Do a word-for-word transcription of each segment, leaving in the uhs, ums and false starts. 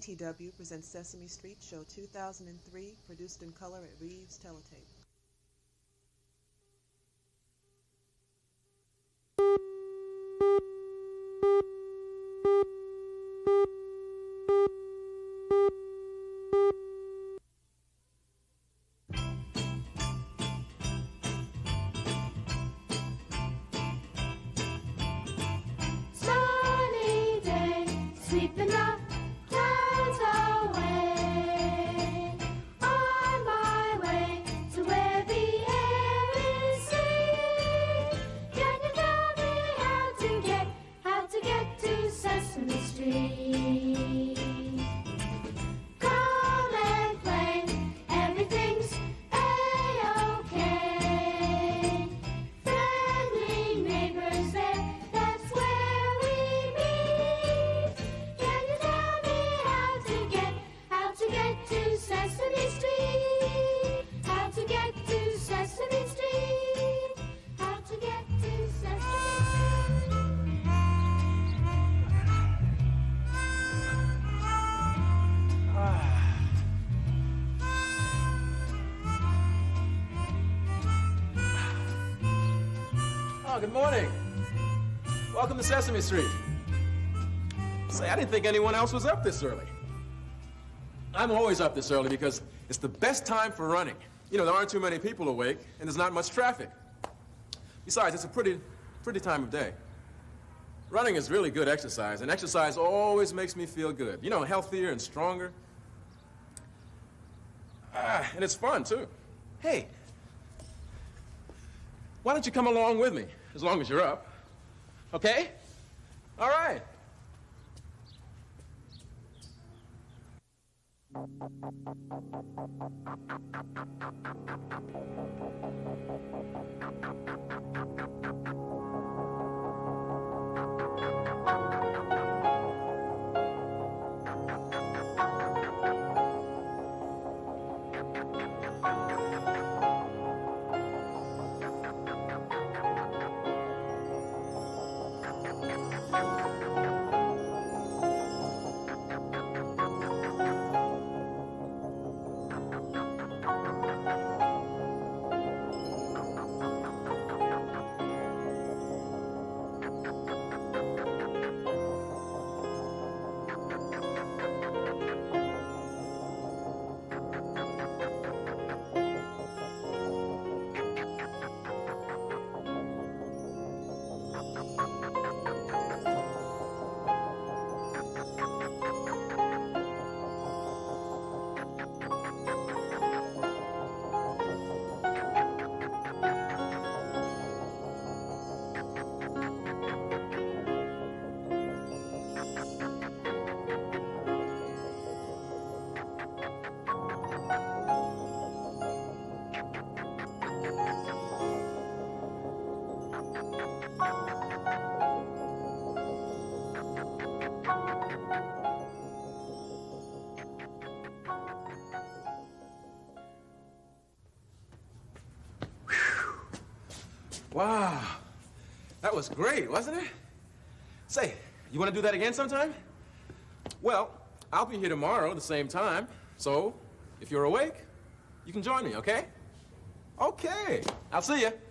T W presents Sesame Street, Show two thousand three, produced in color at Reeves Teletape. Good morning. Welcome to Sesame Street. Say, I didn't think anyone else was up this early. I'm always up this early because it's the best time for running. You know, there aren't too many people awake, and there's not much traffic. Besides, it's a pretty, pretty time of day. Running is really good exercise, and exercise always makes me feel good. You know, healthier and stronger. Ah, and it's fun, too. Hey, why don't you come along with me? As long as you're up. Okay? All right. Wow, that was great, wasn't it? Say, you want to do that again sometime? Well, I'll be here tomorrow at the same time, so if you're awake, you can join me, okay? Okay, I'll see you.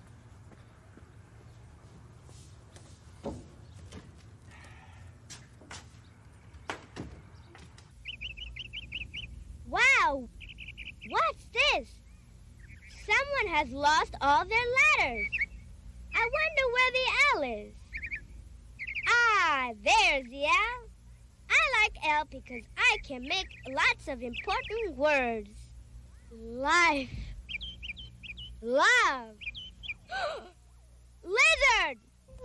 Wow, what's this? Someone has lost all their letters. I wonder where the L is. Ah, there's the L. I like L because I can make lots of important words. Life. Love. Lizard!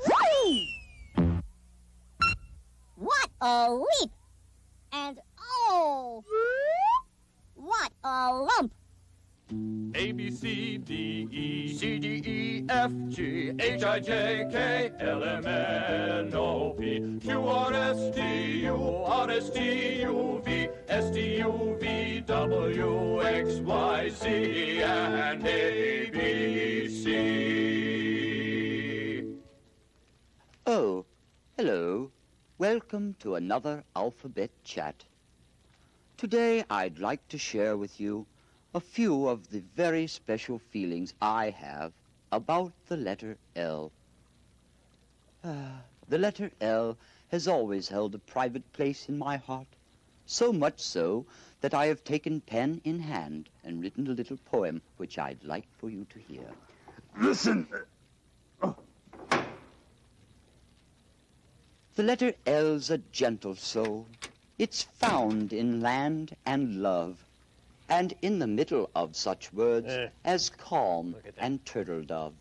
What a leap! And oh! What a lump! A, B, C, D, E, C, D, E, F, G, H, I, J, K, L, M, N, O, P, Q, R, S, T, U, R, S, T, U, V, S, T, U, V, W, X, Y, Z, and A, B, C. Oh, hello. Welcome to another alphabet chat. Today, I'd like to share with you a few of the very special feelings I have about the letter L. Uh, the letter L has always held a private place in my heart, so much so that I have taken pen in hand and written a little poem which I'd like for you to hear. Listen. Oh. The letter L's a gentle soul. It's found in land and love, and in the middle of such words uh, as calm and turtle dove.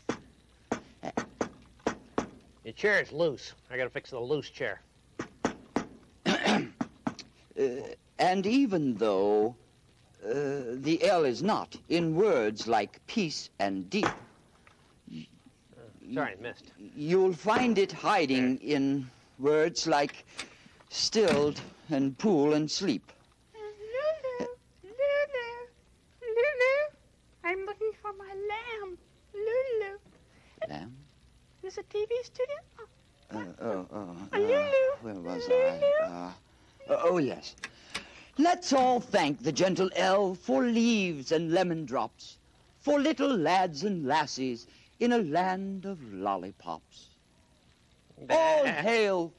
Your chair is loose. I gotta fix the loose chair. uh, and even though uh, the L is not in words like peace and deep, Uh, sorry, I missed. You'll find it hiding yeah. in words like stilled and pool and sleep. Lulu, Lulu, Lulu, I'm looking for my lamb, Lulu. Lamb? There's a T V studio. Uh, oh, oh. Uh, Lulu, where was Lulu. I? Uh, oh, yes. Let's all thank the gentle L for leaves and lemon drops, for little lads and lassies in a land of lollipops. All hail,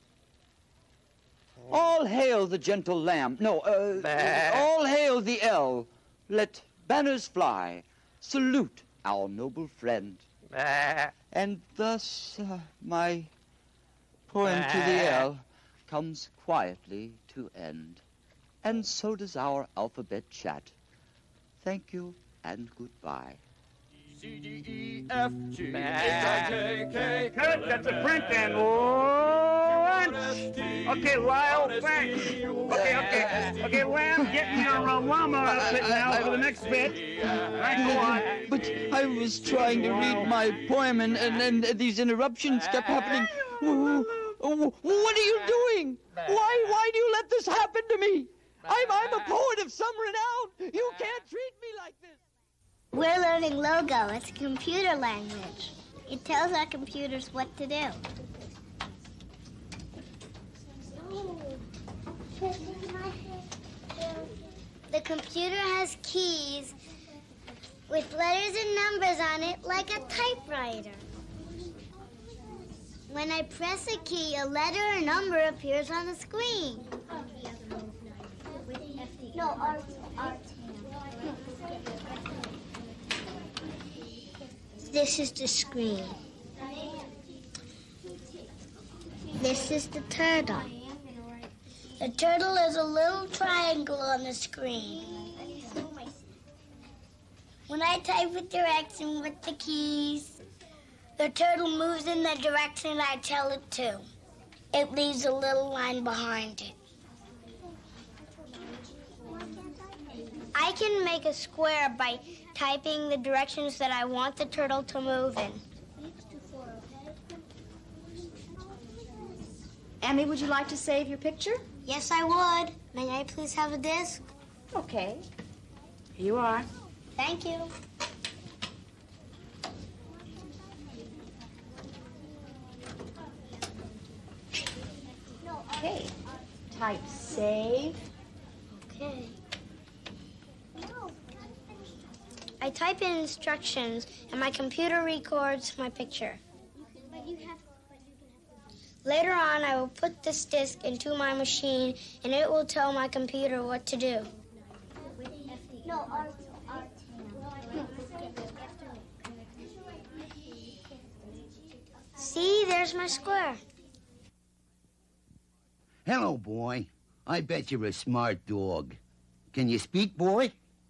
all hail the gentle lamb. No, uh, all hail the L. Let banners fly. Salute our noble friend. And thus uh, my poem to the L comes quietly to end. And so does our alphabet chat. Thank you and goodbye. C, D, E, F, G, H, I, J, K. Cut, that's a print then. One. Okay, Lyle, thanks. Okay, okay. Okay, Lamb, get your uh, llama outfit now for the next bit. Right, go on. But I was trying to read my poem, and, and, and these interruptions kept happening. What are you doing? Why, why do you let this happen to me? I'm, I'm a poet of some renown. You can't treat me like this. We're learning Logo. It's a computer language. It tells our computers what to do. The computer has keys with letters and numbers on it like a typewriter. When I press a key, a letter or number appears on the screen. No, R, R. This is the screen. This is the turtle. The turtle is a little triangle on the screen. When I type with direction with the keys, the turtle moves in the direction I tell it to. It leaves a little line behind it. I can make a square by typing the directions that I want the turtle to move in. Emmy, would you like to save your picture? Yes, I would. May I please have a disc? Okay. Here you are. Thank you. Okay. Type save. Okay. I type in instructions, and my computer records my picture. Later on, I will put this disc into my machine, and it will tell my computer what to do. No, R, R. See, there's my square. Hello, boy. I bet you're a smart dog. Can you speak, boy?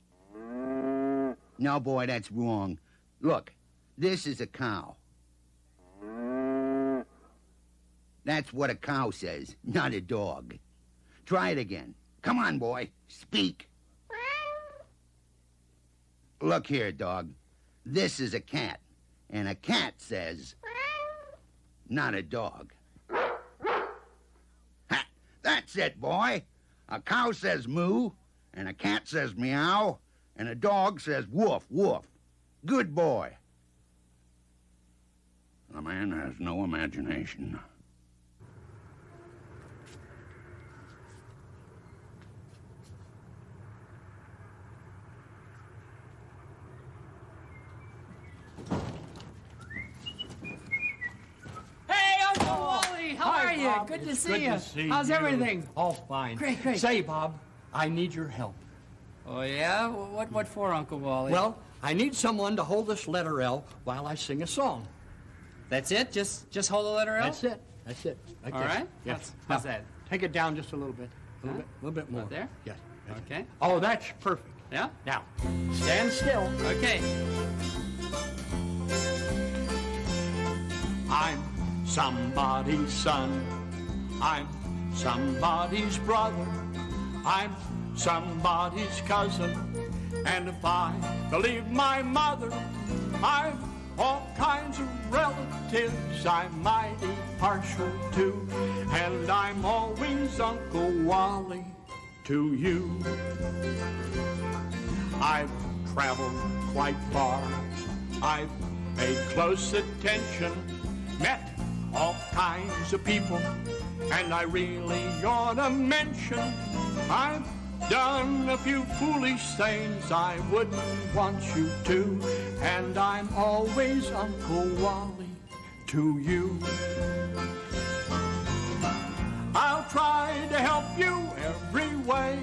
No, boy, that's wrong. Look, this is a cow. That's what a cow says, not a dog. Try it again. Come on, boy. Speak. Look here, dog. This is a cat. And a cat says, not a dog. Ha! That's it, boy. A cow says moo, and a cat says meow, and a dog says woof, woof. Good boy. The man has no imagination. Bob. Good to It's see good you. to see How's you. everything? All fine. Great, great. Say, Bob, I need your help. Oh, yeah? What, what for, Uncle Wally? Well, I need someone to hold this letter L while I sing a song. That's it? Just just hold the letter L? That's it. That's it. Like All this. right. Yes. How's Now, that? Take it down just a little bit. A little Huh? bit. A little bit more. Right there? Yes. yes. Okay. Oh, that's perfect. Yeah? Now, stand still. Okay. I'm somebody's son. I'm somebody's brother. I'm somebody's cousin. And if I believe my mother, I've all kinds of relatives I'm mighty partial to. And I'm always Uncle Wally to you. I've traveled quite far. I've paid close attention, met all kinds of people, and I really ought to mention I've done a few foolish things I wouldn't want you to, and I'm always Uncle Wally to you. I'll try to help you every way,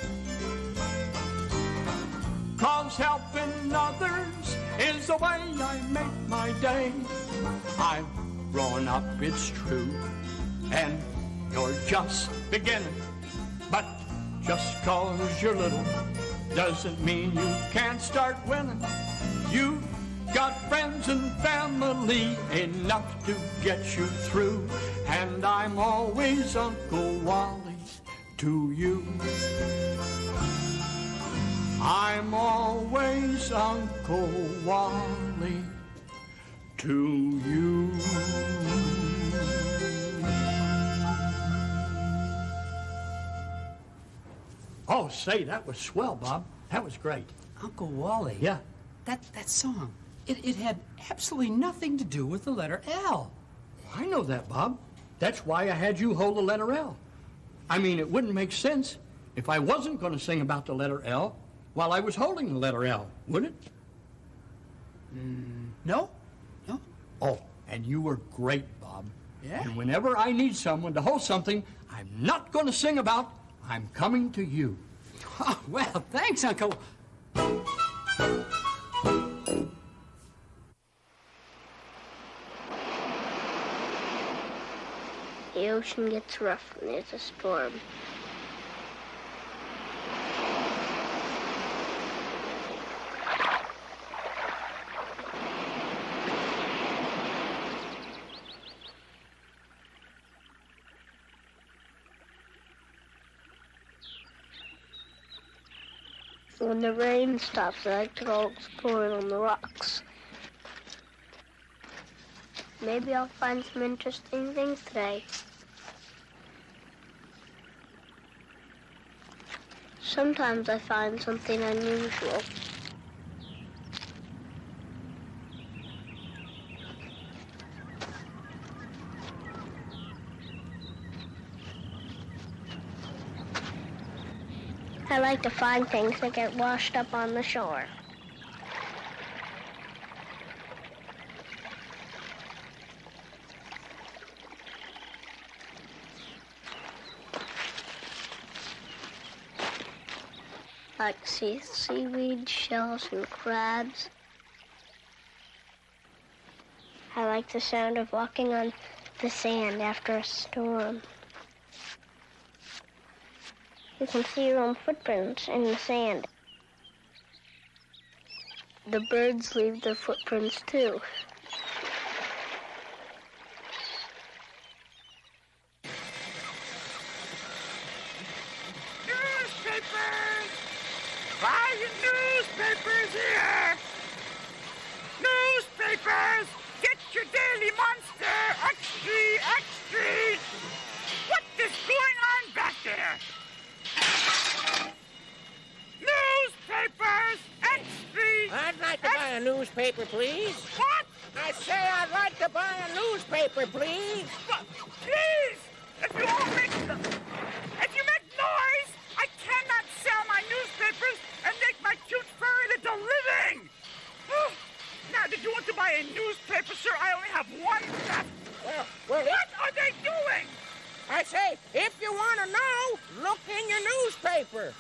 'cause helping others is the way I make my day. I've grown up, it's true, and you're just beginning, but just 'cause you're little doesn't mean you can't start winning. You've got friends and family enough to get you through, and I'm always Uncle Wally to you. I'm always Uncle Wally to you. Oh, say, that was swell, Bob. That was great. Uncle Wally. Yeah. That, that song, it, it had absolutely nothing to do with the letter L. I know that, Bob. That's why I had you hold the letter L. I mean, it wouldn't make sense if I wasn't going to sing about the letter L while I was holding the letter L, would it? Mm, no. No. Oh, and you were great, Bob. Yeah? And whenever I need someone to hold something I'm not going to sing about, I'm coming to you. Oh, well, thanks, Uncle. The ocean gets rough when there's a storm. When the rain stops, I like to go exploring on the rocks. Maybe I'll find some interesting things today. Sometimes I find something unusual. I like to find things that get washed up on the shore. I like to see seaweed, shells, and crabs. I like the sound of walking on the sand after a storm. You can see your own footprints in the sand. The birds leave their footprints too. Newspapers! Buy your newspapers here! Newspapers! Get your Daily Monster! Extra, extra! What is going on back there? Newspapers! Extra! I'd like to buy a newspaper, please. What? I say I'd like to buy a newspaper, please. But, please! If you all make if you make noise, I cannot sell my newspapers and make my cute furry little living. Oh, now, did you want to buy a newspaper, sir? I only have one left. Well, well, what are they doing? In your newspaper.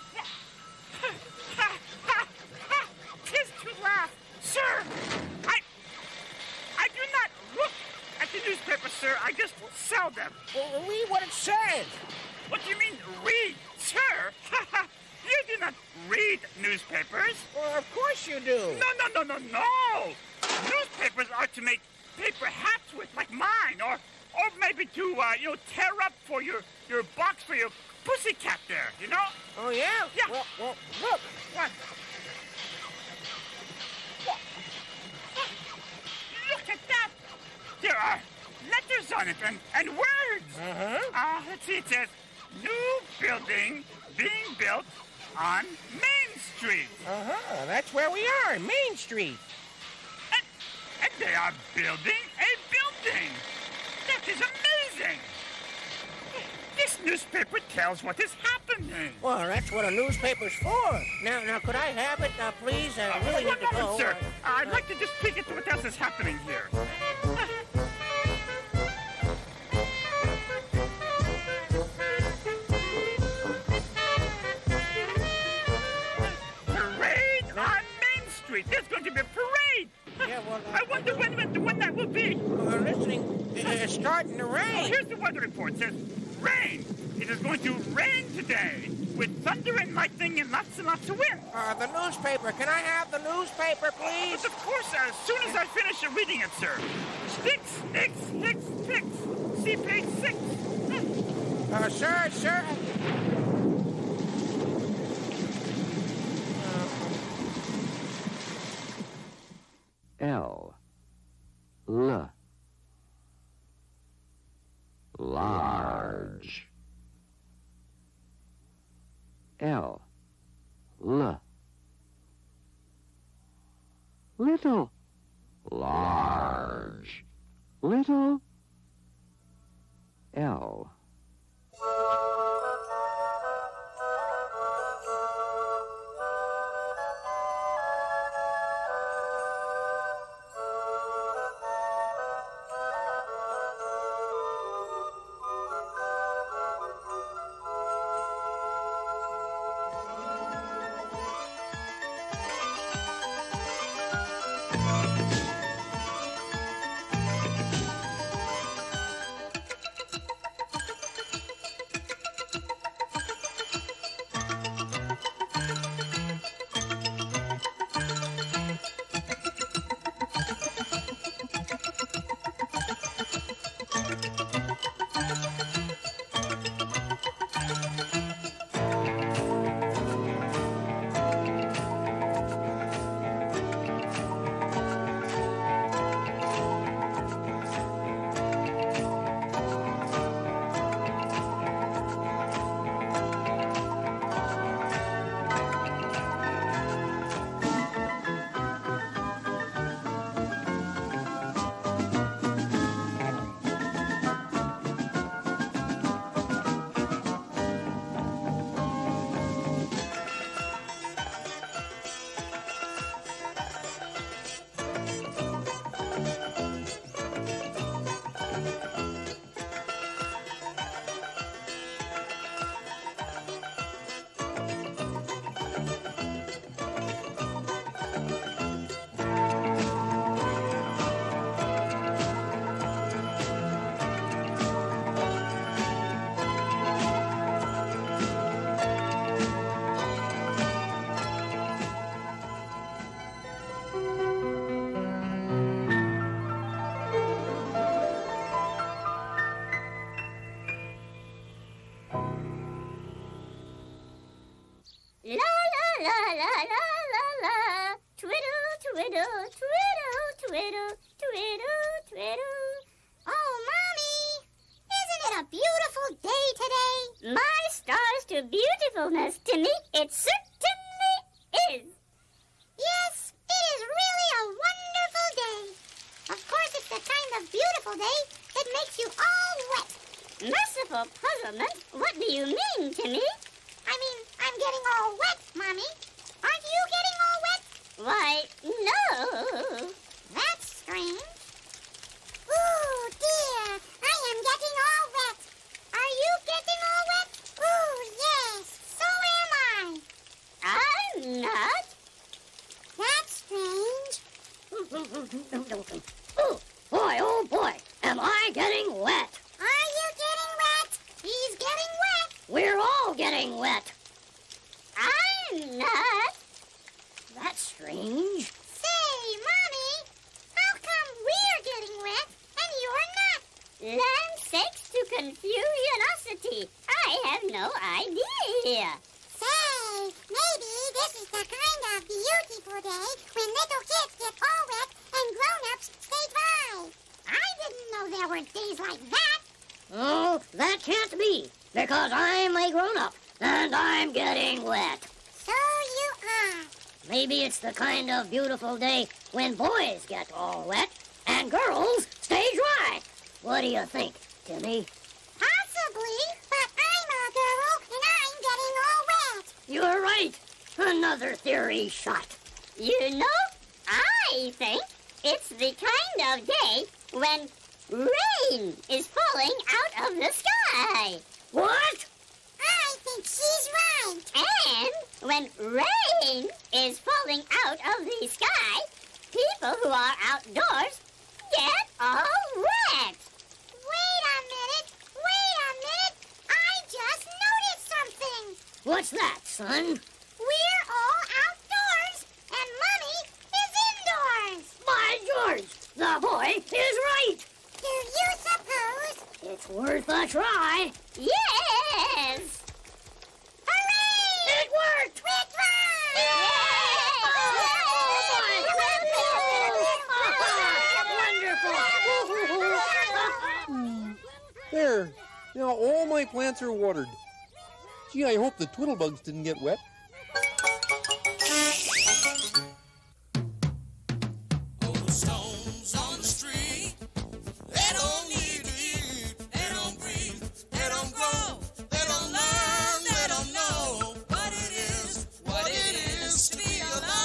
Tis to laugh. Sir, I... I do not look at the newspaper, sir. I just sell them. Well, read what it says. What do you mean, read? Sir, you do not read newspapers. Well, of course you do. No, no, no, no, no. Newspapers are to make paper hats with, like mine, or or maybe to, uh, you know, tear up for your, your box for your pussycat there, you know? Oh, yeah? Yeah. Well, well look. What? What? Look at that. There are letters on it and, and words. Uh-huh. Uh, let's see, it says, new building being built on Main Street. Uh-huh. That's where we are, Main Street. And, and they are building a building. That is amazing. This newspaper tells what is happening. Well, that's what a newspaper's for. Now, now, could I have it, uh, please? I Uh, really one need to moment, go. sir. I- I'd like to just peek into what else is happening here. Parade on Main Street. There's going to be a parade. Yeah, well, uh, I wonder when, when, when that will be. Uh, listening, it's starting to Oh, rain. here's the weather report. It says rain. It is going to rain today with thunder and lightning and lots and lots of wind. Uh, the newspaper. Can I have the newspaper, please? But of course, as soon as I finish reading it, sir. Sticks, sticks, sticks, sticks. See page six. Uh, sir, sir. L. L. Large. L. L. Little. Large. Little. L. La la la la la la la. Twiddle, twiddle, twiddle, twiddle, twiddle, twiddle. Oh, Mommy, isn't it a beautiful day today? My stars to beautifulness, Timmy. It certainly is. Yes, it is really a wonderful day. Of course, it's the kind of beautiful day that makes you all wet. Merciful puzzlement. What do you mean, Timmy? I mean, I'm getting all wet, Mommy. Aren't you getting all wet? Why, no. That's strange. Ooh, dear, I am getting all wet. Are you getting all wet? Ooh, yes. Oh, boy, oh boy, am I getting wet. Are you getting wet? He's getting wet. We're all getting wet. I'm not. That's strange. Say, Mommy, how come we're getting wet and you're not? Land sakes to confusionosity. I have no idea. Say, maybe this is the kind of beautiful day when little kids get all wet and grown-ups stay dry. I didn't know there were days like that. Oh, that can't be, because I'm a grown-up, and I'm getting wet. So you are. Maybe it's the kind of beautiful day when boys get all wet and girls stay dry. What do you think, Timmy? Possibly, but I'm a girl and I'm getting all wet. You're right. Another theory shot. You know, I think it's the kind of day when rain is falling out of the sky. What? I think she's right. And when rain is falling out of the sky, people who are outdoors get all wet. Wait a minute. Wait a minute. I just noticed something. What's that, son? We're all outdoors, and Mommy is indoors. By George, the boy is right. Do you suppose? It's worth a try. Yes. Hooray! It worked. It worked! Wonderful. There. Now all my plants are watered. Gee, I hope the twiddlebugs didn't get wet. Stones on the street. They don't need to eat. They don't breathe. They don't grow. They don't learn. They don't know what it is. What it is to be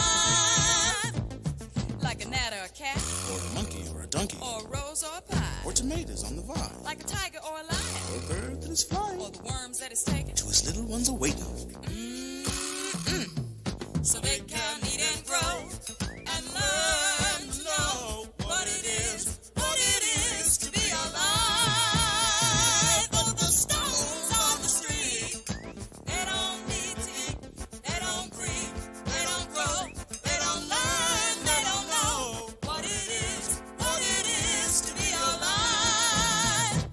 alive. Like a gnat or a cat. Or a monkey or a donkey. Or a rose or a pie. Or tomatoes on the vine. Like a tiger or a lion. Or a bird that is flying. Or the worms that is taken. To his little ones awake. Mm-mm. So they can eat and grow. And learn to know what it is. What it is to be alive. Oh, the stones on the street. They don't need to eat. They don't breathe. They don't grow. They don't learn. They don't know what it is. What it is to be alive.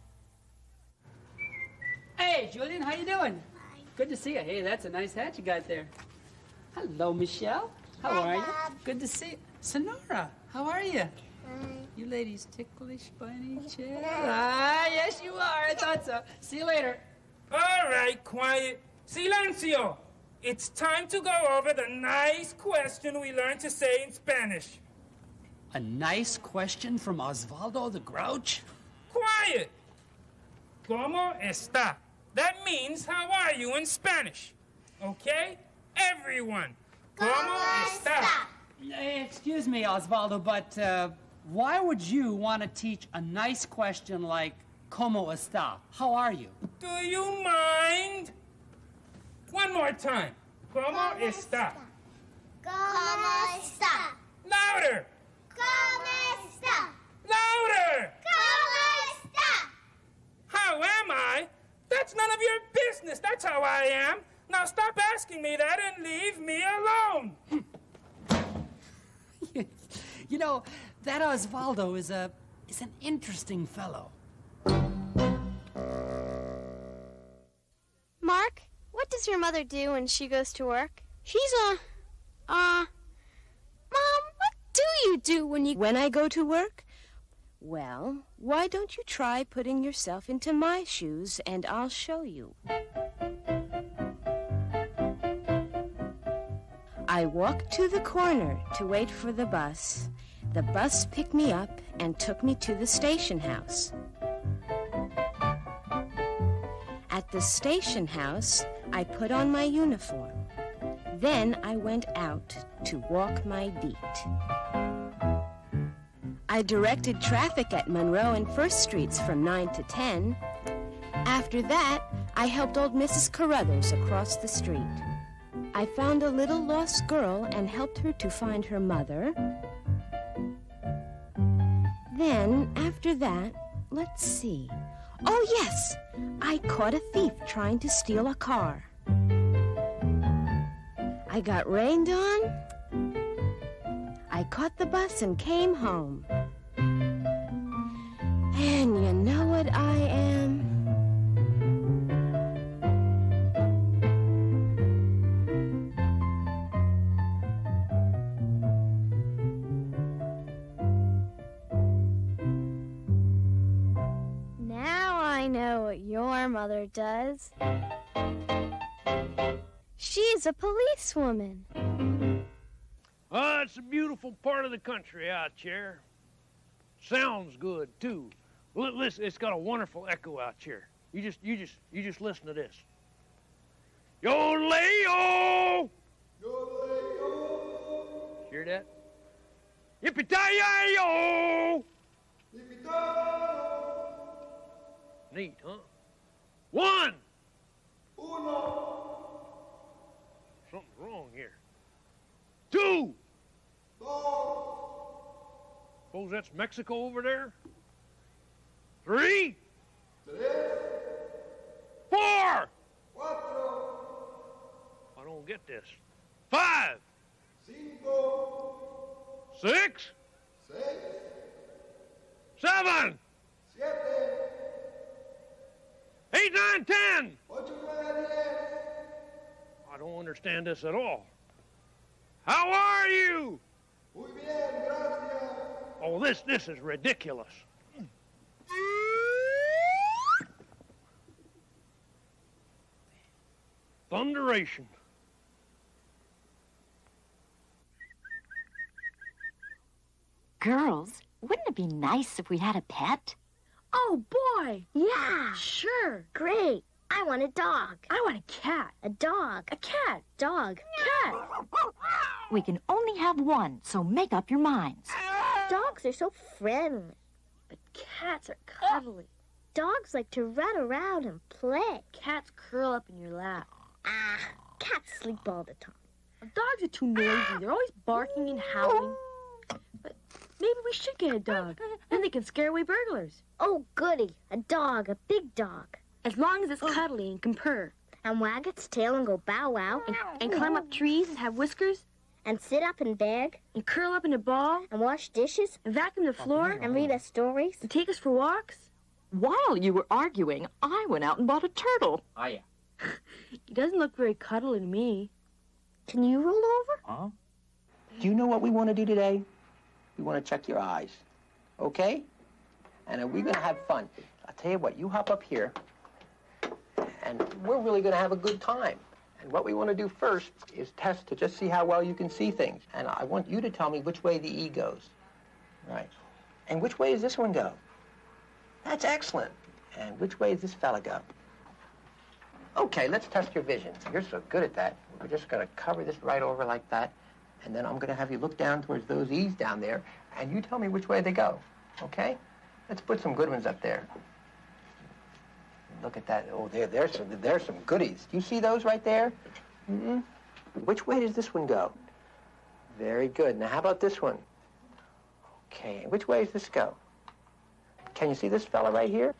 Hey, Julian, how you doing? Good to see you. Hey, that's a nice hat you got there. Hello, Michelle. How Hi, are you? Bob. Good to see you. Sonora, how are you? You ladies ticklish by any chance? Ah, yes, you are. I thought so. See you later. All right, quiet. Silencio. It's time to go over the nice question we learned to say in Spanish. A nice question from Osvaldo the Grouch? Quiet. ¿Cómo está? That means how are you in Spanish. Okay? Everyone. ¿Cómo está? Eh, Excuse me, Osvaldo, but uh, why would you want to teach a nice question like, ¿Cómo está? How are you? Do you mind? One more time. ¿Cómo está? ¿Cómo está? Louder. ¿Cómo está? Louder. ¿Cómo está? How am I? That's none of your business. That's how I am. Now stop asking me that and leave me alone. You know, that Osvaldo is a is an interesting fellow. Mark, what does your mother do when she goes to work? She's a... Uh... Mom, what do you do when you... When I go to work? Well, why don't you try putting yourself into my shoes and I'll show you. I walked to the corner to wait for the bus. The bus picked me up and took me to the station house. At the station house, I put on my uniform. Then I went out to walk my beat. I directed traffic at Monroe and First Streets from nine to ten. After that, I helped old Missus Carruthers across the street. I found a little lost girl and helped her to find her mother. Then, after that, let's see. Oh, yes! I caught a thief trying to steal a car. I got rained on. I caught the bus and came home. And you know what I am? Now I know what your mother does. She's a policewoman. Oh, it's a beautiful part of the country out here. Sounds good, too. L listen, it's got a wonderful echo out here. You just, you just, you just listen to this. Yo-lay-o! Yo-lay-o! Hear that? Yippee-ki-yay-yo! Neat, huh? One! Uno! Something's wrong here. Two! Suppose that's Mexico over there? Three? Four! I don't get this. Five! Six? Seven! Eight, nine, ten! I don't understand this at all. How are you? Oh, this, this is ridiculous. Thunderation. Girls, wouldn't it be nice if we had a pet? Oh, boy. Yeah. Sure. Great. I want a dog. I want a cat. A dog. A cat. Dog. Cat. We can only have one, so make up your minds. Dogs are so friendly. But cats are cuddly. Dogs like to run around and play. Cats curl up in your lap. Ah, cats sleep all the time. Dogs are too noisy. They're always barking and howling. But maybe we should get a dog. Then they can scare away burglars. Oh, goody. A dog, a big dog. As long as it's cuddly and can purr. And wag its tail and go bow wow. And, and climb up trees and have whiskers. And sit up and beg. And curl up in a ball. And wash dishes. And vacuum the floor. And read us stories. And take us for walks. While you were arguing, I went out and bought a turtle. Oh, yeah. He doesn't look very cuddly to me. Can you roll over? Huh? Do you know what we want to do today? We want to check your eyes, okay? And uh, we're going to have fun. I'll tell you what, you hop up here, and we're really going to have a good time. And what we want to do first is test to just see how well you can see things. And I want you to tell me which way the E goes. Right. And which way does this one go? That's excellent. And which way does this fella go? Okay, let's test your vision. You're so good at that. We're just going to cover this right over like that. And then I'm going to have you look down towards those E's down there, and you tell me which way they go, okay? Let's put some good ones up there. Look at that. Oh, there, there's some, there's some goodies. Do you see those right there? Mm-hmm. Which way does this one go? Very good. Now, how about this one? Okay, and which way does this go? Can you see this fella right here?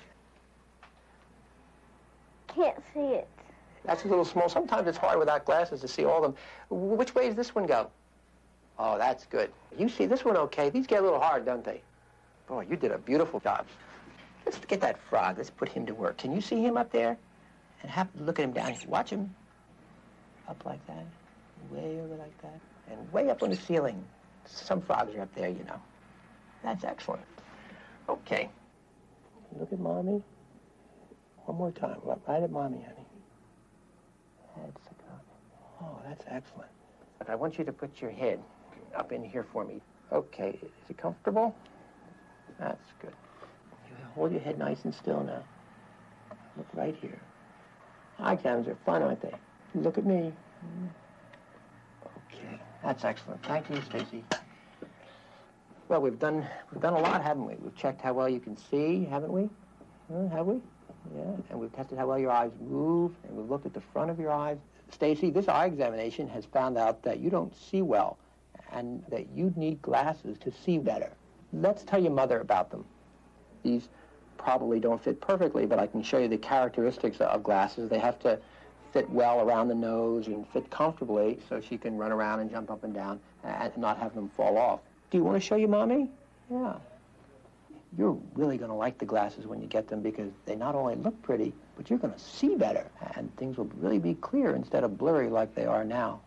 Can't see it. That's a little small. Sometimes it's hard without glasses to see all of them. Which way does this one go? Oh, that's good. You see this one okay. These get a little hard, don't they? Boy, you did a beautiful job. Let's get that frog. Let's put him to work. Can you see him up there? And have look at him down. Watch him. Up like that. Way over like that. And way up on the ceiling. Some frogs are up there, you know. That's excellent. Okay. Look at Mommy. One more time. Right at Mommy, honey. That's oh, that's excellent. But I want you to put your head up in here for me. Okay, is it comfortable? That's good. You hold your head nice and still now. Look right here. Eye exams are fun, aren't they? Look at me. Okay, that's excellent. Thank you, Stacy. Well, we've done we've done a lot, haven't we? We've checked how well you can see, haven't we? Huh, have we? Yeah, and we've tested how well your eyes move, and we've looked at the front of your eyes. Stacy, this eye examination has found out that you don't see well, and that you need glasses to see better. Let's tell your mother about them. These probably don't fit perfectly, but I can show you the characteristics of glasses. They have to fit well around the nose and fit comfortably so she can run around and jump up and down and not have them fall off. Do you want to show you, Mommy? Yeah. You're really going to like the glasses when you get them because they not only look pretty, but you're going to see better, and things will really be clear instead of blurry like they are now.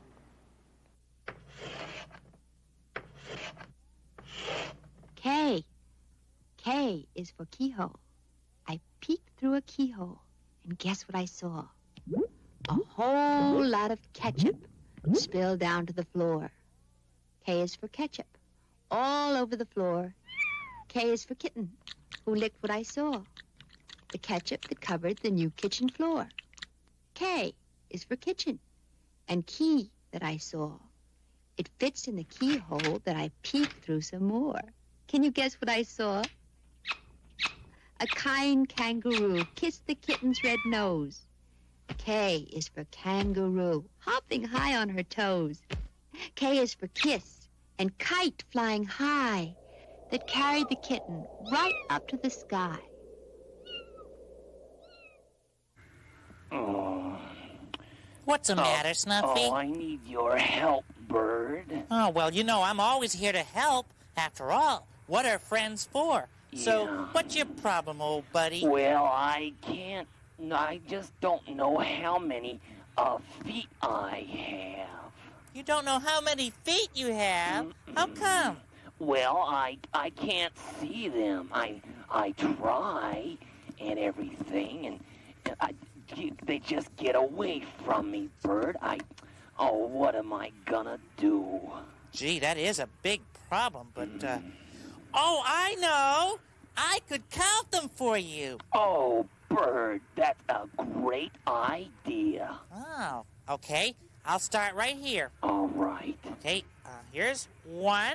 K. K is for keyhole. I peeked through a keyhole, and guess what I saw? A whole lot of ketchup spilled down to the floor. K is for ketchup, all over the floor. K is for kitten, who licked what I saw. The ketchup that covered the new kitchen floor. K is for kitchen, and key that I saw. It fits in the keyhole that I peeked through some more. Can you guess what I saw? A kind kangaroo kissed the kitten's red nose. K is for kangaroo, hopping high on her toes. K is for kiss, and kite flying high that carried the kitten right up to the sky. Oh. What's the matter, Snuffy? Oh, I need your help, Bird. Oh, well, you know, I'm always here to help. After all, what are friends for? So, Yeah. what's your problem, old buddy? Well, I can't... I just don't know how many uh, feet I have. You don't know how many feet you have? Mm-mm. How come? Well, I I can't see them. I I try and everything, and, and I, they just get away from me, Bird. I... Oh, what am I gonna do? Gee, that is a big problem, but, uh... Oh, I know! I could count them for you. Oh, Bird, that's a great idea. Oh, okay. I'll start right here. All right. Okay, uh, here's one.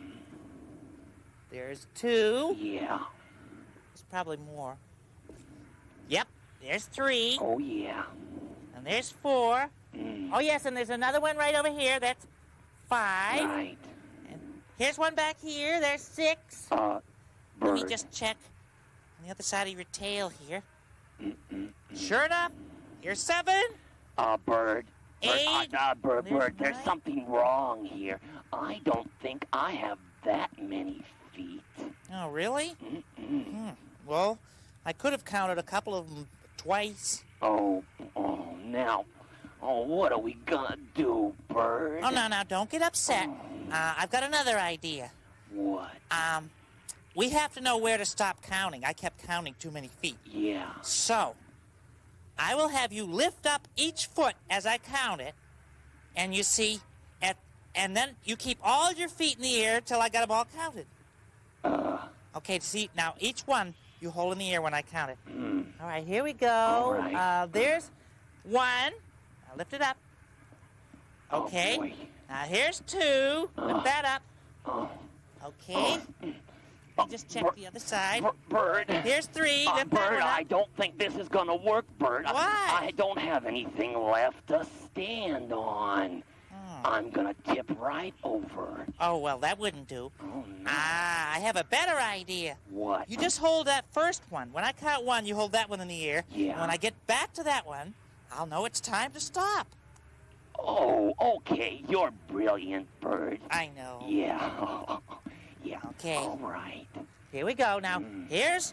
There's two. Yeah. There's probably more. Yep, there's three. Oh, yeah. And there's four. Mm. Oh, yes, and there's another one right over here. That's five. Right. And here's one back here. There's six. Uh, Bird. Let me just check on the other side of your tail here. Mm-mm. Sure enough, here's seven. Uh, Bird. Eight. Bird, uh, uh, Bird, There's Bird, there's nine. something wrong here. I don't think I have that many feet. Oh, really? Mm-mm. Hmm. Well, I could have counted a couple of them twice. Oh, oh, now, oh, what are we gonna do, Bird? Oh, no, no, don't get upset. Uh, I've got another idea. What? Um, we have to know where to stop counting. I kept counting too many feet. Yeah. So, I will have you lift up each foot as I count it, and you see, at, and then you keep all your feet in the air till I got them all counted. Uh. Okay, see, now each one you hold in the air when I count it. Mm. All right, here we go. All right. Uh, there's one. Now lift it up. Okay. Oh, boy. Now here's two. Uh. Lift that up. Oh. Okay. Uh, Just check Bir- the other side. Bir- Bird. Here's three. Uh, Lift that Bird, one up. I don't think this is gonna work, Bird. I- Why? I don't have anything left to stand on. Hmm. I'm gonna tip right over. Oh, well, that wouldn't do. Oh, no. Ah, I have a better idea. What? You just hold that first one. When I count one, you hold that one in the air. Yeah. And when I get back to that one, I'll know it's time to stop. Oh, okay. You're brilliant, Bird. I know. Yeah. Yeah. Okay. All right. Here we go. Now, Mm. here's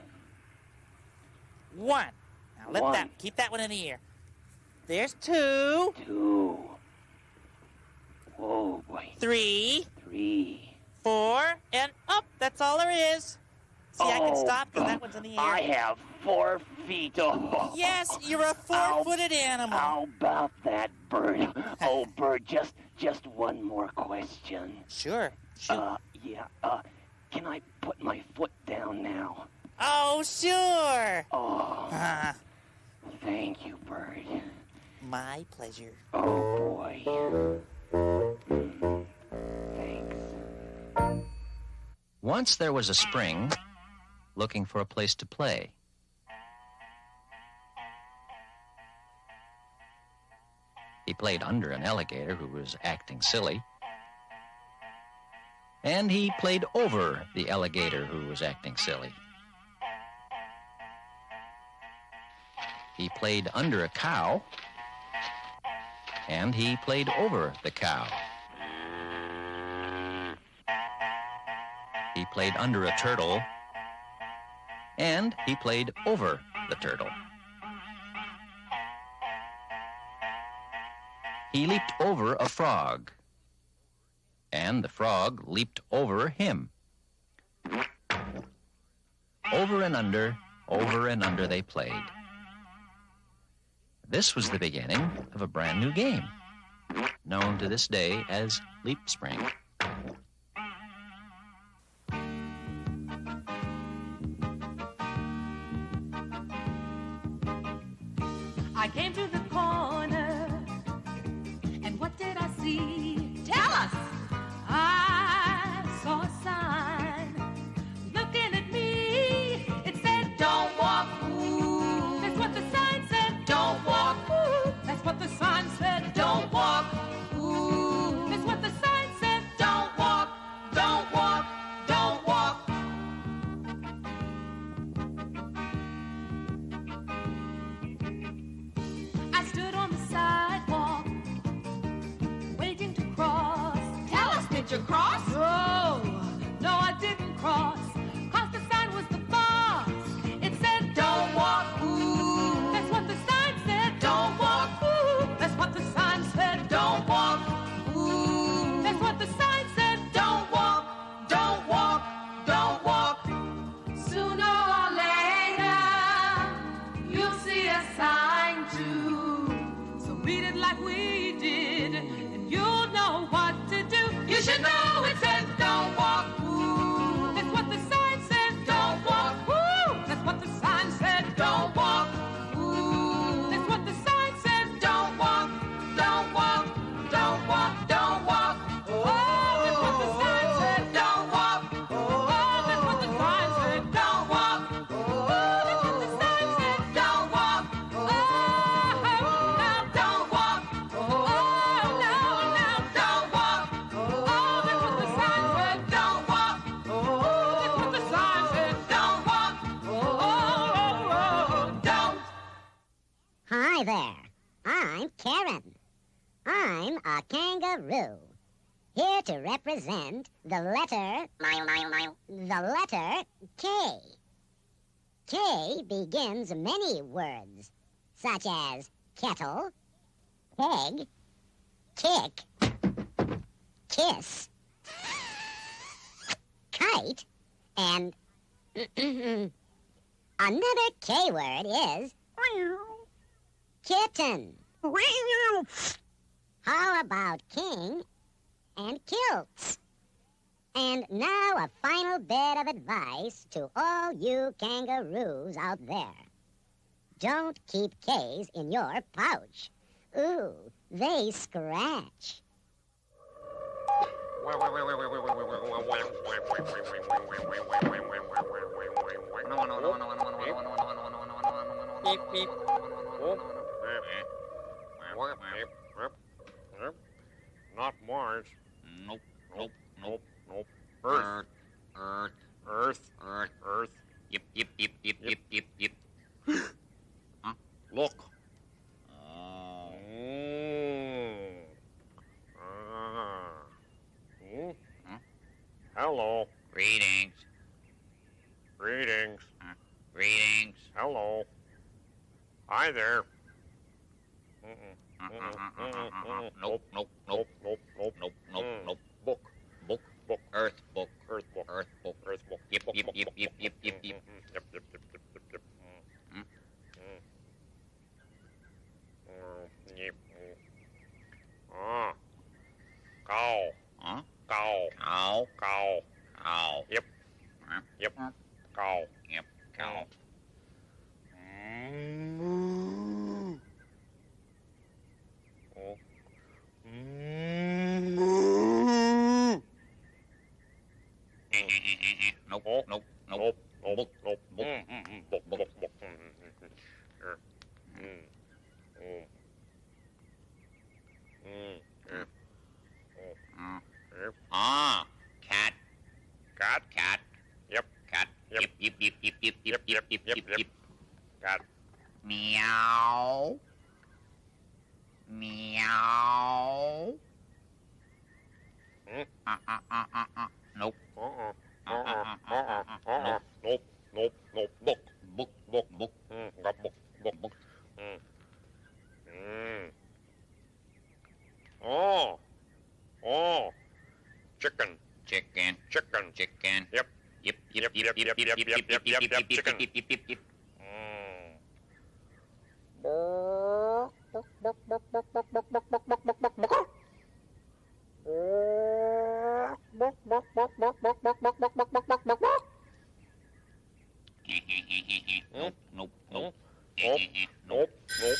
one. Now, lift One. that. Keep that one in the air. There's two. Two. Oh, boy. Three. Three. Four. And up. That's all there is. See, I can Oh, stop because that one's in the air. I have four feet. Oh. Yes, you're a four-footed animal. How about that, Bird? Oh, Bird, just just one more question. Sure. Shoot. Uh, yeah. Uh, can I put my foot down now? Oh, sure. Oh, Uh, thank you, Bird. my pleasure. Oh, boy. Mm, thanks. Once there was a spring looking for a place to play. He played under an alligator who was acting silly. And he played over the alligator who was acting silly. He played under a cow, and he played over the cow. He played under a turtle, and he played over the turtle. He leaped over a frog, and the frog leaped over him. Over and under, over and under they played. This was the beginning of a brand new game, known to this day as Leap Spring. I came to the corner, and what did I see? Tell us! I saw a sign looking at me. It said, don't walk, ooh. That's what the sign said, don't walk, ooh. That's what the sign said, don't walk, ooh. That's what the sign said, don't walk, don't walk, don't walk. I stood on the sidewalk, waiting to cross. Tell us, did you cross? No, no, I didn't cross. Cause the sign was the boss. It said, don't walk, ooh. That's what the sign said, don't walk, ooh. That's what the sign said, don't walk, ooh. That's what the sign said, don't walk, don't walk, don't walk. Sooner or later, you'll see a sign too. So read it like we did, and you'll know what to do. You should know it says don't walk, ooh. That's what the sign said, don't walk, ooh. That's what the sign said, don't walk, ooh. That's what the sign said, don't walk, don't walk, don't walk, don't walk. Oh, that's what the sign said, don't walk. Oh, that's what the sign said, don't walk. Oh, that's what the sign said, don't walk. Oh, now don't walk. Oh, now, now don't walk. Oh, that's what the sign said, don't walk. Oh, that's what the sign said, don't walk. Oh, don't. Hi there. I'm Karen. I'm a kangaroo. Here to represent the letter... the letter K. K begins many words, such as kettle, keg, kick, kiss, kite, and another K word is kitten. How about king and kilts? And now a final bit of advice to all you kangaroos out there. Don't keep K's in your pouch. Ooh, they scratch. Beep, beep. Not Mars. Nope, nope, nope, nope. Earth. Earth. Earth. Earth. Earth. Yep, yep, yep, yep, yep, yep, yep. Huh? Look. Oh. Mm. Ah. Hmm? Huh? Hello. Greetings. Greetings. Huh? Greetings. Hello. Hi there. Mm-mm. Nope, nope, nope, nope, nope, nope, nope, nope. Book. Book. Book. Earth book. Earth book. Earth book. Earth book. Yep, yep, yep, yep, yep, yep, yep. Yep, yep, yep, yep, yep, yep. Hmm? Mm. Mm. Yep. Mm. Ah. Cow. Huh? Cow. Cow. Cow. Cow. Yep. Huh? Yep. Cow. Yep. Cow. Mm. Oh. Mm. Nope, Oh. nope, nope. Nope. Nope. Book. Nope. Book. Mm, mm, mm. Book. Book. Book. Mm, mm, mm. Sure. Mm. Mm. Mm. Yeah. Uh, Yeah. ah, cat. Meow. Meow. Uh, uh, uh, uh, uh. Nope. Uh-uh. Uh-uh. Uh-uh. Uh-uh. Nope. Nope. Nope. Book. Book. Book. Book. Mm. Got book. Book. Book. Mm. Mm. Oh. Oh. Chicken. Chicken. Chicken. Chicken. Yep. Yep. Yep. Yep. Yep. Yep. Yep. Yep. Yep. Yep. Yep. Yep. Chicken. Yep. Yep. Yep. Yep. Nope. Nope. Nope. Nope. Nope. Nope.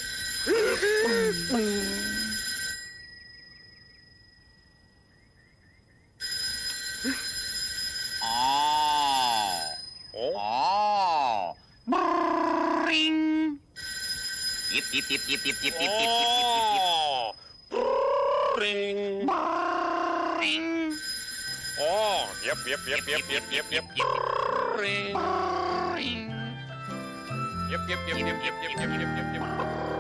Oh. Oh. Ring. Yep, yep, yep, yep, yep, yep, yep, yep, yep, yep, Oh. Ring. Ring. Oh. Yep. Yep. Yep. Yep. Yep. Yep. Yep. Ring. Ring. Yep. Yep. Yep. Yep. Yep. Yep. Yep. Yep. Yep. Yep.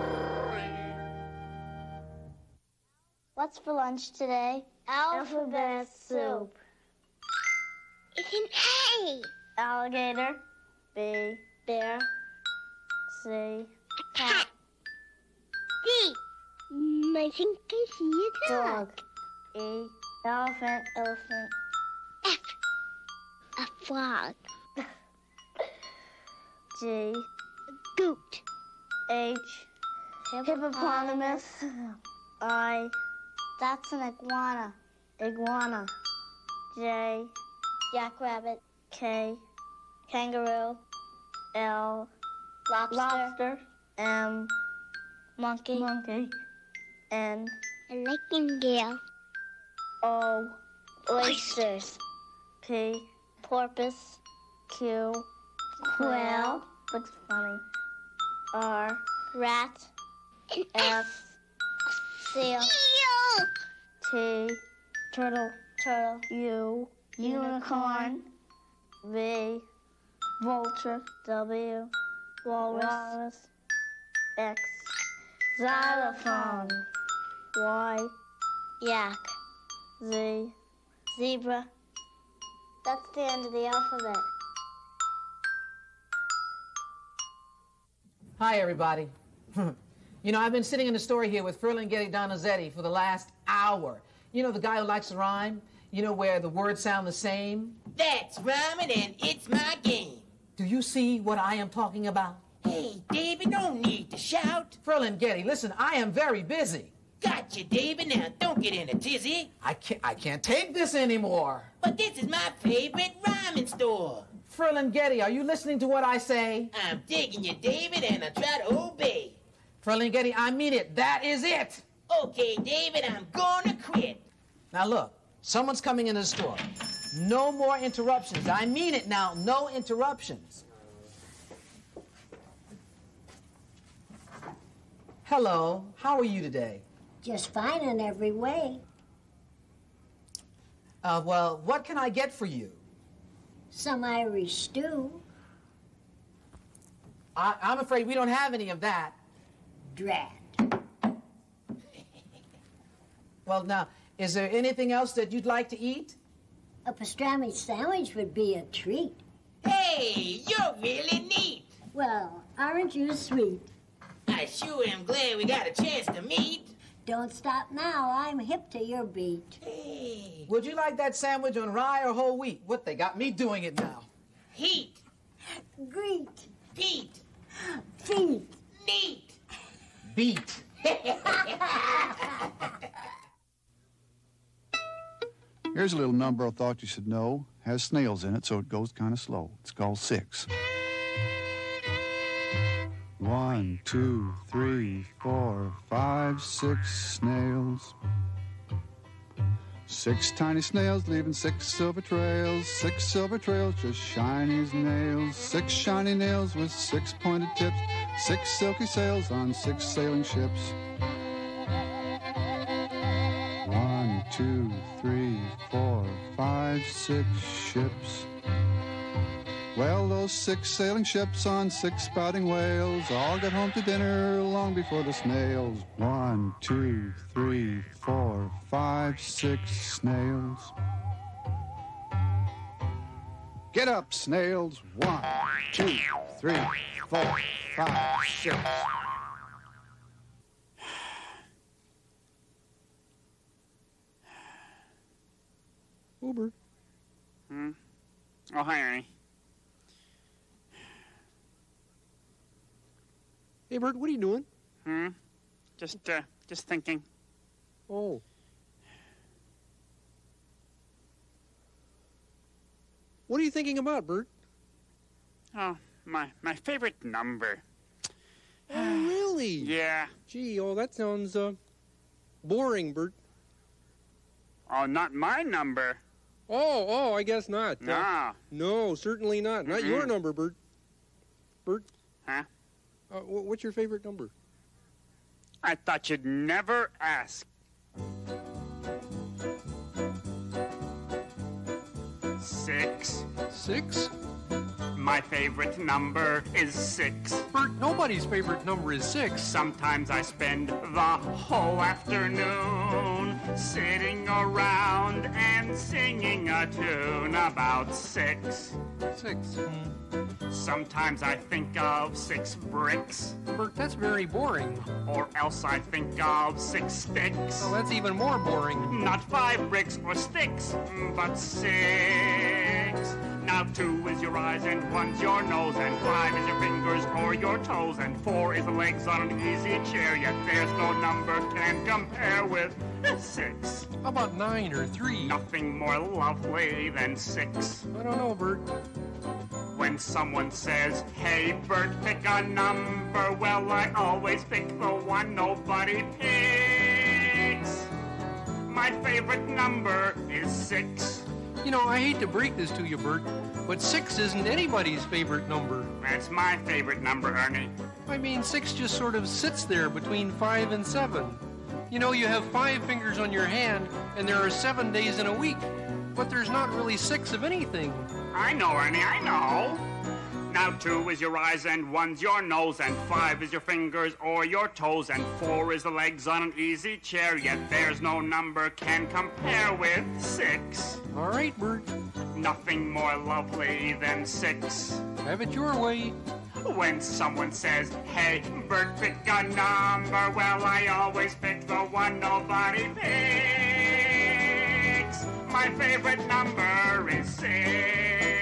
What's for lunch today? Alphabet soup. It's an A. Alligator. B. Bear. C. Cat. D. Mm, I think I see a dog. E. Elephant. Elephant. F. A frog. G. Goat. H. Hippopotamus. I. That's an iguana. Iguana. J. Jackrabbit. K. Kangaroo. L. Lobster. Lobster. M. Monkey. Monkey. N. A nightingale. O. Oysters. P. Porpoise. Q. Quail. Looks funny. R. Rat. S. Seal. Seal. T. Turtle. Turtle. U. Unicorn. V. Vulture. W. Walrus. Walrus. X. Xylophone. Y. Yak. Z. Zebra. That's the end of the alphabet. Hi, everybody. You know, I've been sitting in the store here with Ferlinghetti Donizetti for the last hour. You know, the guy who likes to rhyme? You know, where the words sound the same? That's rhyming and it's my game. Do you see what I am talking about? Hey, David, don't need to shout. Ferlinghetti, listen, I am very busy. Gotcha, David. Now, don't get in a tizzy. I can't, I can't take this anymore. But this is my favorite rhyming store. Ferlinghetti, are you listening to what I say? I'm digging you, David, and I try to obey. Ferlinghetti, I mean it. That is it. Okay, David, I'm gonna quit. Now look, someone's coming into the store. No more interruptions. I mean it now. No interruptions. Hello. How are you today? Just fine in every way. Uh, well, what can I get for you? Some Irish stew. I, I'm afraid we don't have any of that. Drat. Well, now, is there anything else that you'd like to eat? A pastrami sandwich would be a treat. Hey, you're really neat. Well, aren't you sweet? I sure am glad we got a chance to meet. Don't stop now. I'm hip to your beat. Hey. Would you like that sandwich on rye or whole wheat? What, they got me doing it now. Heat. Greet. Pete. Feet. Neat. Beat. Here's a little number I thought you should know. Has snails in it, so it goes kind of slow. It's called six. One, two, three, four, five, six snails. Six tiny snails leaving six silver trails. Six silver trails just shiny as nails. Six shiny nails with six pointed tips. Six silky sails on six sailing ships. One, two, three, four, five, six ships. Well, those six sailing ships on six spouting whales all got home to dinner long before the snails. One, two, three, four, five, six snails. Get up, snails. One, two, three, four, five, six. Uber. Hmm? Oh, hi, Ernie. Hey, Bert, what are you doing? Hmm? Just, uh, just thinking. Oh. What are you thinking about, Bert? Oh, my, my favorite number. Oh, really? Yeah. Gee, oh, that sounds, uh, boring, Bert. Oh, not my number. Oh, oh, I guess not. No. Uh, no, certainly not. Not Mm-mm. your number, Bert. Bert? Huh? Uh, wh- what's your favorite number? I thought you'd never ask. Six. Six? My favorite number is six. Bert, nobody's favorite number is six. Sometimes I spend the whole afternoon sitting around and singing a tune about six. Six. Sometimes I think of six bricks. Bert, that's very boring. Or else I think of six sticks. Well, that's even more boring. Not five bricks or sticks, but six. Now two is your eyes and one's your nose and five is your fingers or your toes and four is the legs on an easy chair. Yet there's no number can compare with six. How about nine or three? Nothing more lovely than six. I don't know, Bert. When someone says, hey, Bert, pick a number, well, I always pick the one nobody picks. My favorite number is six. You know, I hate to break this to you, Bert, but six isn't anybody's favorite number. That's my favorite number, Ernie. I mean, six just sort of sits there between five and seven. You know, you have five fingers on your hand, and there are seven days in a week, but there's not really six of anything. I know, Ernie, I know. Now two is your eyes and one's your nose and five is your fingers or your toes and four is the legs on an easy chair. Yet there's no number can compare with six. All right, Bert. Nothing more lovely than six. Have it your way. When someone says, hey, Bert, pick a number, well, I always pick the one nobody picks. My favorite number is six.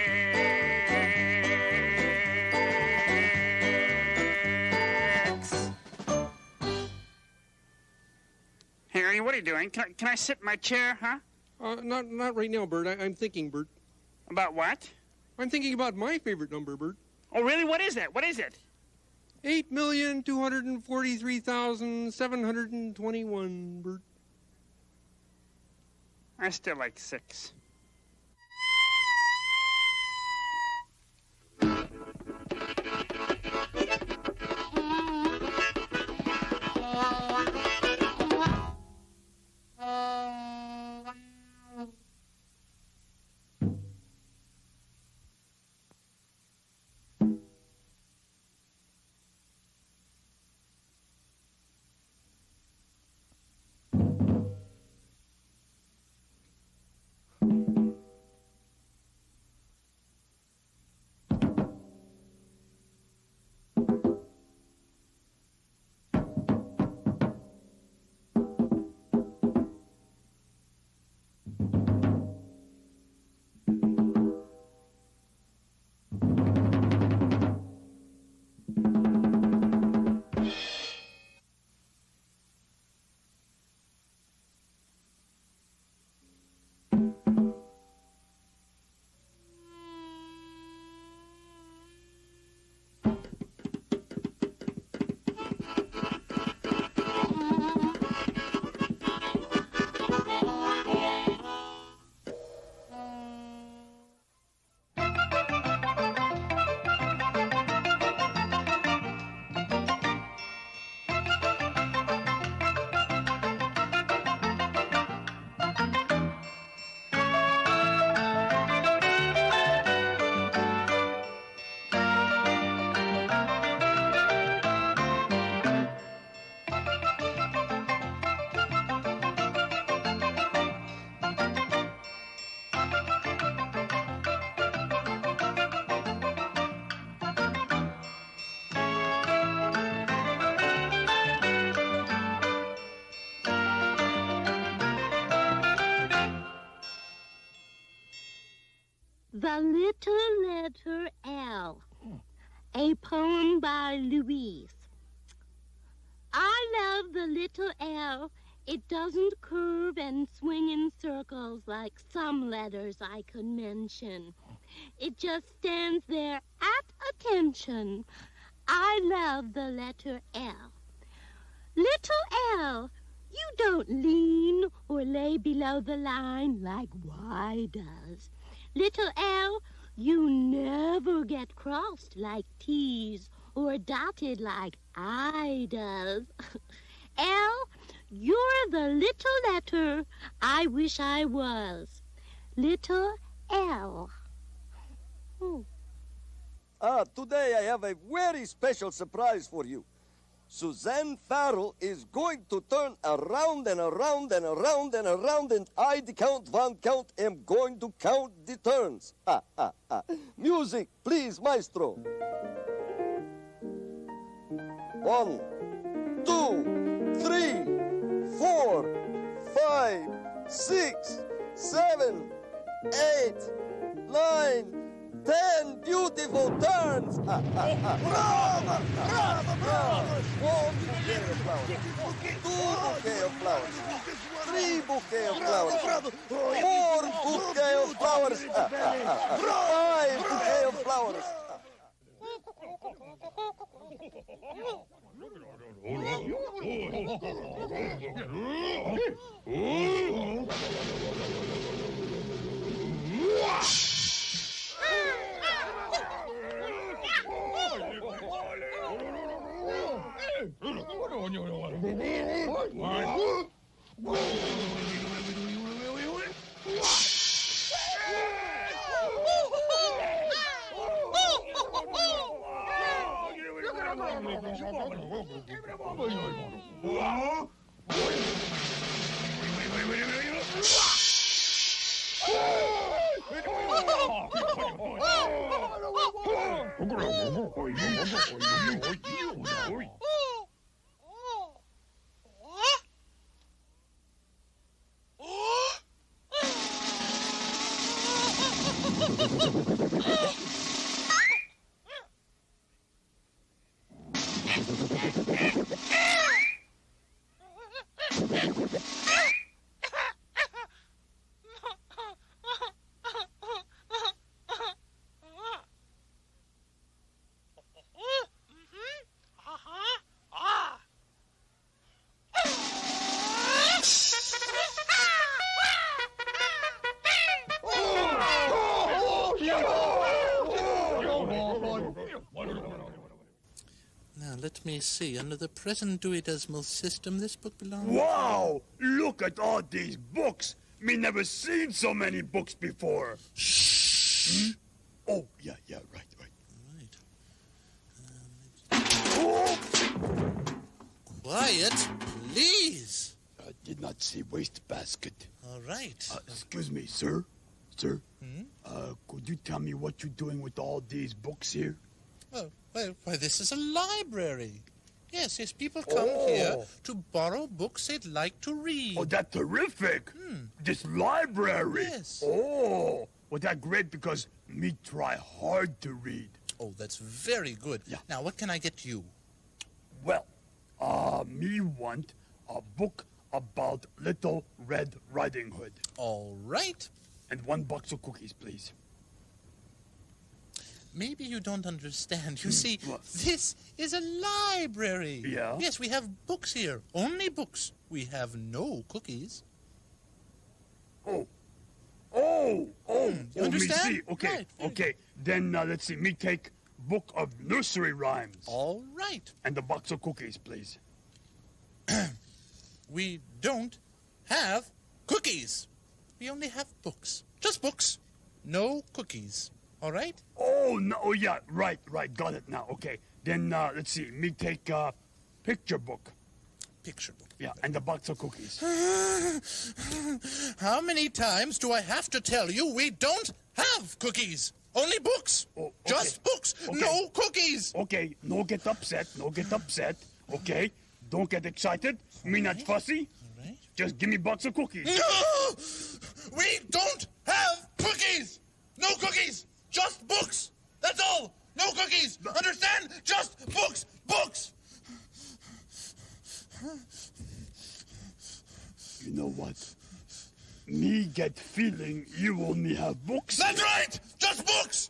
Hey, Ernie, what are you doing? Can I, can I sit in my chair, huh? Uh, not, not right now, Bert. I, I'm thinking, Bert. About what? I'm thinking about my favorite number, Bert. Oh, really? What is that? What is it? Eight million two hundred and forty-three thousand seven hundred and twenty-one, Bert. I still like six. The Little Letter L, a poem by Louise. I love the little L. It doesn't curve and swing in circles like some letters I could mention. It just stands there at attention. I love the letter L. Little L, you don't lean or lay below the line like Y does. Little L, you never get crossed like T's or dotted like I does. L, you're the little letter I wish I was. Little L. Oh. Ah, today I have a very special surprise for you. Suzanne Farrell is going to turn around and around and around and around, and I, the Count Von Count, am going to count the turns. Ha, ha, ha. Music, please, maestro. One, two, three, four, five, six, seven, eight, nine, ten beautiful turns. Ha, ha, ha. Bravo, bravo, bravo. One bouquet of flowers. Two bouquet of flowers. Three bouquet of flowers. Four bouquet of flowers. Ha, ha, ha. Five bouquet of flowers. Now, let me see. Under the present Dewey Decimal System, this book belongs... Wow! Look at all these books! Me never seen so many books before. Shh! Hmm? Oh, yeah, yeah, right, right. Oh! Quiet, please. I did not see wastebasket. All right. Uh, excuse me, sir. Sir? Hmm? Uh, could you tell me what you're doing with all these books here? Oh, well, why, this is a library. Yes, yes, people come Oh. here to borrow books they'd like to read. Oh, that's terrific. Hmm. This library. Yes. Oh, well, that's great because me try hard to read. Oh, that's very good. Yeah. Now, what can I get you? Well, uh, me want a book about Little Red Riding Hood. All right. And one box of cookies, please. Maybe you don't understand. You Hmm, see, what? this is a library. Yeah? Yes, we have books here. Only books. We have no cookies. Oh. Oh, oh, Hmm, you oh, understand? me see. Okay, Right, very okay. Then uh, let's see. Me take book of nursery rhymes. All right. And a box of cookies, please. We don't have cookies. We only have books. Just books. No cookies. All right? Oh, no. Oh, yeah. Right, right. Got it now. Okay. Then uh, let's see. Me take uh, picture book. Picture book. Yeah, and a box of cookies. How many times do I have to tell you we don't have cookies? Only books. Oh, okay. Just books. Okay. No cookies. Okay, no get upset. No get upset. Okay? Don't get excited. Me not fussy. All right. Just give me box of cookies. No! We don't have cookies. No cookies. get feeling you only have books. That's right! Just books!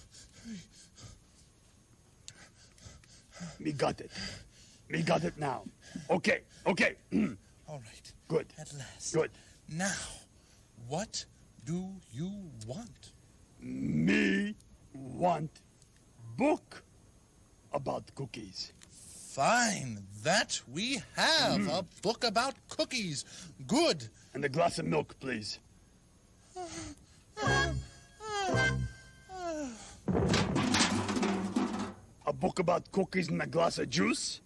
Me got it. Me got it now. Okay, okay. All right. Good. At last. Good. Now, what do you want? Me want book about cookies. Fine. That we have. Mm. A book about cookies. Good. And a glass of milk, please. A book about cookies and a glass of juice?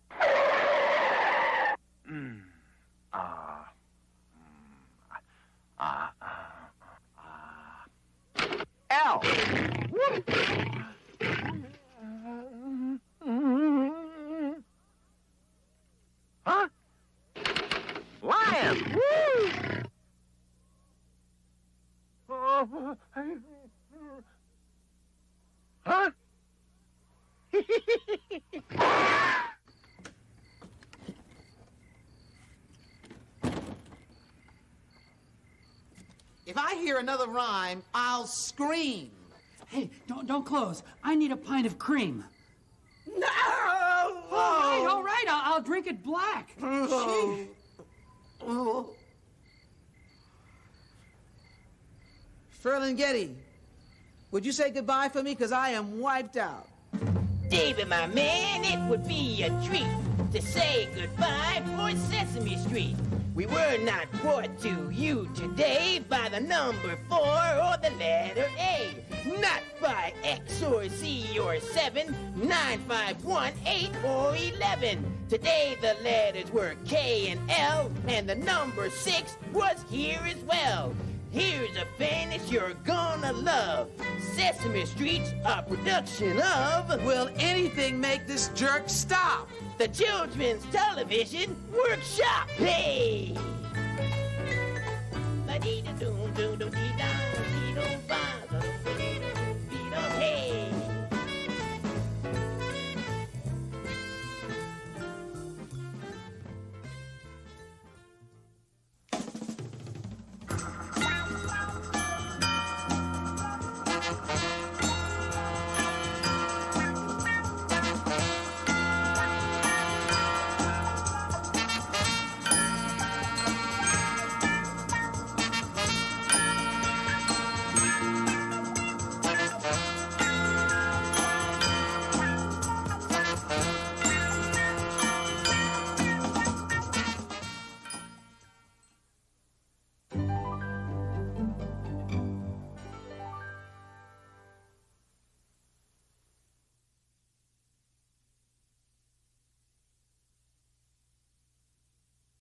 Mm. Ah. Mm. Ah. Ah. Ah. Ow! Huh? Lion! Woo! Huh? If I hear another rhyme, I'll scream. Hey, don't don't close. I need a pint of cream. No! All right, all right. I'll, I'll drink it black. Gee. Ferlinghetti, would you say goodbye for me? Because I am wiped out. David, my man, it would be a treat to say goodbye for Sesame Street. We were not brought to you today by the number four or the letter A. Not by X or Z or seven, nine, five, one, eight, or eleven. Today the letters were K and L, and the number six was here as well. Here's a finish you're gonna love. Sesame Street's a production of... Will anything make this jerk stop? The Children's Television Workshop. Hey! La-dee-da-doom-doom-doom-dee.